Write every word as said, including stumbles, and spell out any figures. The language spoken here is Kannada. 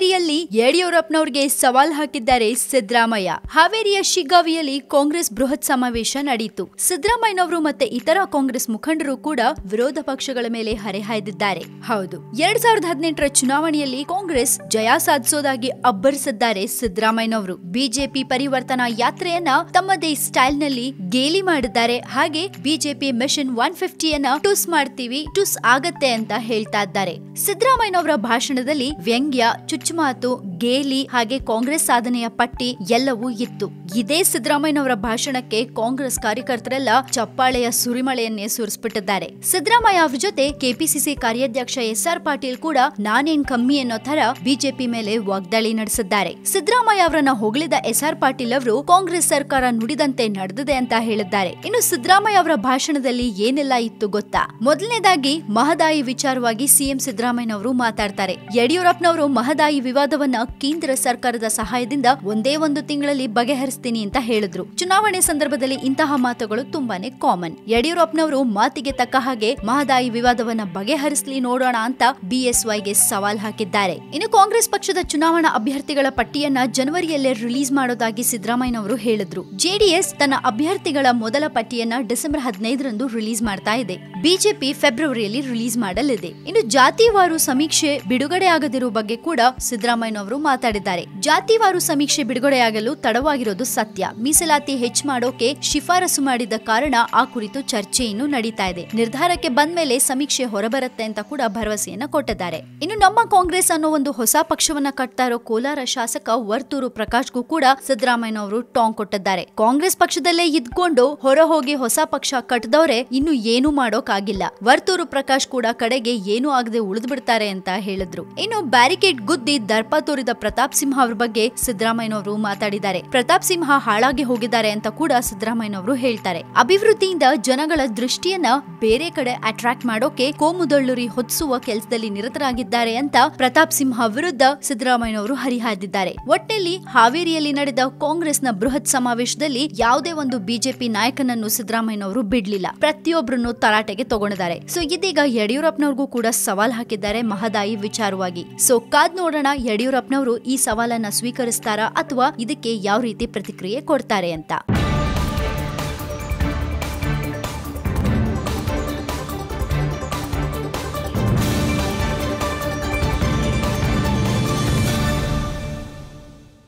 ಹಾವೇರಿಯಲ್ಲಿ ಯಡಿಯೂರಪ್ಪನವರಿಗೆ ಸವಾಲ್ ಹಾಕಿದ್ದಾರೆ ಸಿದ್ದರಾಮಯ್ಯ. ಹಾವೇರಿಯ ಶಿಗ್ಗಾವಿಯಲ್ಲಿ ಕಾಂಗ್ರೆಸ್ ಬೃಹತ್ ಸಮಾವೇಶ ನಡೆಯಿತು. ಸಿದ್ದರಾಮಯ್ಯನವರು ಮತ್ತೆ ಇತರ ಕಾಂಗ್ರೆಸ್ ಮುಖಂಡರು ಕೂಡ ವಿರೋಧ ಪಕ್ಷಗಳ ಮೇಲೆ ಹರಿಹಾಯ್ದಿದ್ದಾರೆ. ಹೌದು, ಎರಡ್ ಸಾವಿರದ ಹದಿನೆಂಟರ ಚುನಾವಣೆಯಲ್ಲಿ ಕಾಂಗ್ರೆಸ್ ಜಯ ಸಾಧಿಸೋದಾಗಿ ಅಬ್ಬರಿಸಿದ್ದಾರೆ ಸಿದ್ದರಾಮಯ್ಯನವರು. ಬಿಜೆಪಿ ಪರಿವರ್ತನಾ ಯಾತ್ರೆಯನ್ನ ತಮ್ಮದೇ ಸ್ಟೈಲ್ ನಲ್ಲಿ ಗೇಲಿ ಮಾಡಿದ್ದಾರೆ. ಹಾಗೆ ಬಿಜೆಪಿ ಮಿಷನ್ ಒನ್ ಫಿಫ್ಟಿಯನ್ನ ಟುಸ್ ಮಾಡ್ತೀವಿ, ಟುಸ್ ಆಗತ್ತೆ ಅಂತ ಹೇಳ್ತಾ ಇದ್ದಾರೆ. ಸಿದ್ದರಾಮಯ್ಯನವರ ಭಾಷಣದಲ್ಲಿ ವ್ಯಂಗ್ಯ, ಚುಚ್ಚುಮಾತು, ಗೇಲಿ ಹಾಗೆ ಕಾಂಗ್ರೆಸ್ ಸಾಧನೆಯ ಪಟ್ಟಿ ಎಲ್ಲವೂ ಇತ್ತು. ಇದೇ ಸಿದ್ದರಾಮಯ್ಯನವರ ಭಾಷಣಕ್ಕೆ ಕಾಂಗ್ರೆಸ್ ಕಾರ್ಯಕರ್ತರೆಲ್ಲ ಚಪ್ಪಾಳೆಯ ಸುರಿಮಳೆಯನ್ನೇ ಸುರಿಸ್ಬಿಟ್ಟಿದ್ದಾರೆ. ಸಿದ್ದರಾಮಯ್ಯ ಅವರ ಜೊತೆ ಕೆಪಿಸಿಸಿ ಕಾರ್ಯಾಧ್ಯಕ್ಷ ಎಸ್ ಆರ್ ಪಾಟೀಲ್ ಕೂಡ ನಾನೇನ್ ಕಮ್ಮಿ ಅನ್ನೋ ತರ ಬಿಜೆಪಿ ಮೇಲೆ ವಾಗ್ದಾಳಿ ನಡೆಸಿದ್ದಾರೆ. ಸಿದ್ದರಾಮಯ್ಯ ಅವರನ್ನ ಹೊಗಳಿದ ಎಸ್ ಆರ್ ಪಾಟೀಲ್ ಅವರು ಕಾಂಗ್ರೆಸ್ ಸರ್ಕಾರ ನುಡಿದಂತೆ ನಡೆದಿದೆ ಅಂತ ಹೇಳಿದ್ದಾರೆ. ಇನ್ನು ಸಿದ್ದರಾಮಯ್ಯ ಅವರ ಭಾಷಣದಲ್ಲಿ ಏನೆಲ್ಲ ಇತ್ತು ಗೊತ್ತಾ? ಮೊದಲನೇದಾಗಿ ಮಹದಾಯಿ ವಿಚಾರವಾಗಿ ಸಿಎಂ ಸಿದ್ದರಾಮಯ್ಯನವರು ಮಾತಾಡ್ತಾರೆ. ಯಡಿಯೂರಪ್ಪನವರು ಮಹದಾಯಿ ವಿವಾದವನ್ನ ಕೇಂದ್ರ ಸರ್ಕಾರದ ಸಹಾಯದಿಂದ ಒಂದೇ ಒಂದು ತಿಂಗಳಲ್ಲಿ ಬಗೆಹರಿಸ್ತೀನಿ ಅಂತ ಹೇಳಿದ್ರು. ಚುನಾವಣೆ ಸಂದರ್ಭದಲ್ಲಿ ಇಂತಹ ಮಾತುಗಳು ತುಂಬಾನೇ ಕಾಮನ್. ಯಡಿಯೂರಪ್ಪನವರು ಮಾತಿಗೆ ತಕ್ಕ ಹಾಗೆ ಮಹದಾಯಿ ವಿವಾದವನ್ನ ಬಗೆಹರಿಸಲಿ ನೋಡೋಣ ಅಂತ ಬಿಎಸ್ವೈಗೆ ಸವಾಲ್ ಹಾಕಿದ್ದಾರೆ. ಇನ್ನು ಕಾಂಗ್ರೆಸ್ ಪಕ್ಷದ ಚುನಾವಣಾ ಅಭ್ಯರ್ಥಿಗಳ ಪಟ್ಟಿಯನ್ನ ಜನವರಿಯಲ್ಲೇ ರಿಲೀಸ್ ಮಾಡೋದಾಗಿ ಸಿದ್ದರಾಮಯ್ಯನವರು ಹೇಳಿದ್ರು. ಜೆಡಿಎಸ್ ತನ್ನ ಅಭ್ಯರ್ಥಿಗಳ ಮೊದಲ ಪಟ್ಟಿಯನ್ನ ಡಿಸೆಂಬರ್ ಹದಿನೈದರಂದು ರಿಲೀಸ್ ಮಾಡ್ತಾ ಇದೆ. ಬಿಜೆಪಿ ಫೆಬ್ರವರಿಯಲ್ಲಿ ರಿಲೀಸ್ ಮಾಡಲಿದೆ. ಇನ್ನು ಜಾತಿವಾರು ಸಮೀಕ್ಷೆ ಬಿಡುಗಡೆ ಆಗದಿರುವ ಬಗ್ಗೆ ಕೂಡ ಸಿದ್ದರಾಮಯ್ಯನವರು ಮಾತಾಡಿದ್ದಾರೆ. ಜಾತಿವಾರು ಸಮೀಕ್ಷೆ ಬಿಡುಗಡೆಯಾಗಲು ತಡವಾಗಿರೋದು ಸತ್ಯ. ಮೀಸಲಾತಿ ಹೆಚ್ಚು ಮಾಡೋಕೆ ಶಿಫಾರಸು ಮಾಡಿದ ಕಾರಣ ಆ ಕುರಿತು ಚರ್ಚೆ ಇನ್ನು ನಡೀತಾ ಇದೆ. ನಿರ್ಧಾರಕ್ಕೆ ಬಂದ ಮೇಲೆ ಸಮೀಕ್ಷೆ ಹೊರಬರುತ್ತೆ ಅಂತ ಕೂಡ ಭರವಸೆಯನ್ನ ಕೊಟ್ಟಿದ್ದಾರೆ. ಇನ್ನು ನಮ್ಮ ಕಾಂಗ್ರೆಸ್ ಅನ್ನೋ ಒಂದು ಹೊಸ ಪಕ್ಷವನ್ನ ಕಟ್ತಾ ಇರೋ ಕೋಲಾರ ಶಾಸಕ ವರ್ತೂರು ಪ್ರಕಾಶ್ಗೂ ಕೂಡ ಸಿದ್ದರಾಮಯ್ಯನವರು ಟಾಂಗ್ ಕೊಟ್ಟಿದ್ದಾರೆ. ಕಾಂಗ್ರೆಸ್ ಪಕ್ಷದಲ್ಲೇ ಇದ್ಕೊಂಡು ಹೊರ ಹೋಗಿ ಹೊಸ ಪಕ್ಷ ಕಟ್ಟದವ್ರೆ ಇನ್ನು ಏನು ಮಾಡೋಕಾಗಿಲ್ಲ. ವರ್ತೂರು ಪ್ರಕಾಶ್ ಕೂಡ ಕಡೆಗೆ ಏನು ಆಗದೆ ಉಳಿದು ಬಿಡ್ತಾರೆ ಅಂತ ಹೇಳಿದ್ರು. ಇನ್ನು ಬ್ಯಾರಿಕೇಡ್ ಗುದ್ದಿ ದರ್ಪ ತೋರಿದ ಪ್ರತಾಪ್ ಸಿಂಹ ಅವ್ರ ಬಗ್ಗೆ ಸಿದ್ದರಾಮಯ್ಯನವರು ಮಾತಾಡಿದ್ದಾರೆ. ಪ್ರತಾಪ್ ಸಿಂಹ ಹಾಳಾಗಿ ಹೋಗಿದ್ದಾರೆ ಅಂತ ಕೂಡ ಸಿದ್ದರಾಮಯ್ಯನವರು ಹೇಳ್ತಾರೆ. ಅಭಿವೃದ್ಧಿಯಿಂದ ಜನಗಳ ದೃಷ್ಟಿಯನ್ನ ಬೇರೆ ಕಡೆ ಅಟ್ರಾಕ್ಟ್ ಮಾಡೋಕೆ ಕೋಮುದಳ್ಳುರಿ ಹೊತ್ತಿಸುವ ಕೆಲಸದಲ್ಲಿ ನಿರತರಾಗಿದ್ದಾರೆ ಅಂತ ಪ್ರತಾಪ್ ಸಿಂಹ ವಿರುದ್ಧ ಸಿದ್ದರಾಮಯ್ಯನವರು ಹರಿಹಾಯ್ದಿದ್ದಾರೆ. ಒಟ್ಟಿನಲ್ಲಿ ಹಾವೇರಿಯಲ್ಲಿ ನಡೆದ ಕಾಂಗ್ರೆಸ್ನ ಬೃಹತ್ ಸಮಾವೇಶದಲ್ಲಿ ಯಾವುದೇ ಒಂದು ಬಿಜೆಪಿ ನಾಯಕನನ್ನು ಸಿದ್ದರಾಮಯ್ಯನವರು ಬಿಡ್ಲಿಲ್ಲ. ಪ್ರತಿಯೊಬ್ಬರನ್ನು ತರಾಟೆಗೆ ತಗೊಂಡಿದ್ದಾರೆ. ಸೊ ಇದೀಗ ಯಡಿಯೂರಪ್ಪನವ್ರಿಗೂ ಕೂಡ ಸವಾಲ್ ಹಾಕಿದ್ದಾರೆ ಮಹದಾಯಿ ವಿಚಾರವಾಗಿ. ಸೊ ಕಾದ್ ನೋಡೋಣ ಯಡಿಯೂರಪ್ಪನವರು ಈ ಸವಾಲನ್ನ ಸ್ವೀಕರಿಸ್ತಾರಾ ಅಥವಾ ಇದಕ್ಕೆ ಯಾವ ರೀತಿ ಪ್ರತಿಕ್ರಿಯೆ ಕೊಡ್ತಾರೆ ಅಂತ.